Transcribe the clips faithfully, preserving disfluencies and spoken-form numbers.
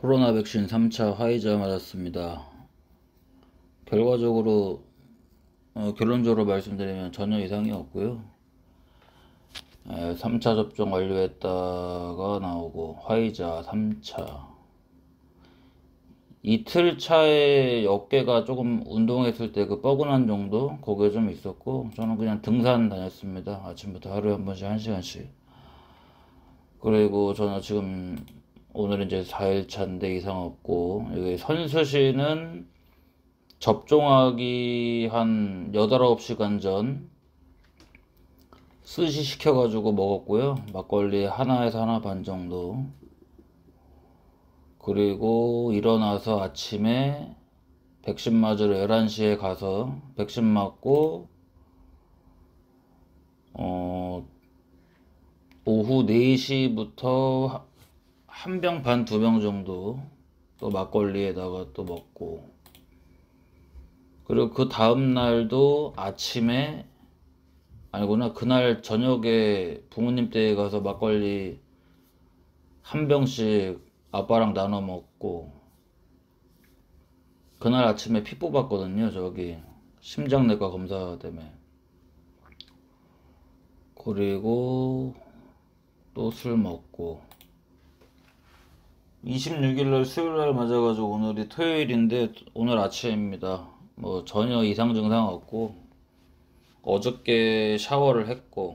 코로나 백신 삼 차 화이자 맞았습니다. 결과적으로 어, 결론적으로 말씀드리면 전혀 이상이 없고요. 에, 삼 차 접종 완료했다가 나오고 화이자 삼 차 이틀 차에 어깨가 조금 운동했을 때 그 뻐근한 정도 그게 좀 있었고, 저는 그냥 등산 다녔습니다. 아침부터 하루에 한 번씩 한 시간씩. 그리고 저는 지금 오늘 이제 사 일 차인데 이상 없고, 여기 선수시는 접종하기 한 여덟, 아홉 시간 전 스시 시켜가지고 먹었고요. 막걸리 하나에서 하나 반 정도. 그리고 일어나서 아침에 백신 맞으러 열한 시에 가서 백신 맞고, 어, 오후 네 시부터 한 병 반, 두 병 정도 또 막걸리에다가 또 먹고, 그리고 그 다음 날도 아침에, 아니구나, 그날 저녁에 부모님 댁에 가서 막걸리 한 병씩 아빠랑 나눠 먹고, 그날 아침에 피 뽑았거든요. 저기 심장내과 검사 때문에. 그리고 또 술 먹고, 이십육 일날 수요일날 맞아가지고 오늘이 토요일인데 오늘 아침입니다. 뭐 전혀 이상 증상 없고, 어저께 샤워를 했고,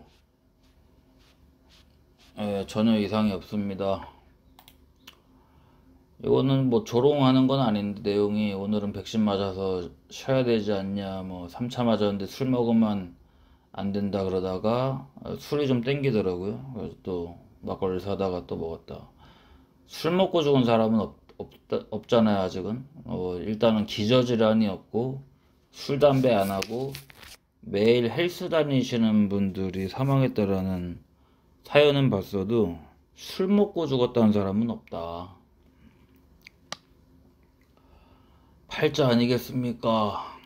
예, 전혀 이상이 없습니다. 이거는 뭐 조롱하는 건 아닌데, 내용이 오늘은 백신 맞아서 쉬어야 되지 않냐, 뭐 삼 차 맞았는데 술 먹으면 안 된다 그러다가 술이 좀 땡기더라고요. 그래서 또 막걸리 사다가 또 먹었다. 술 먹고 죽은 사람은 없, 없, 없잖아요, 아직은. 어, 일단은 기저질환이 없고, 술, 담배 안 하고, 매일 헬스 다니시는 분들이 사망했다라는 사연은 봤어도, 술 먹고 죽었다는 사람은 없다. 팔자 아니겠습니까?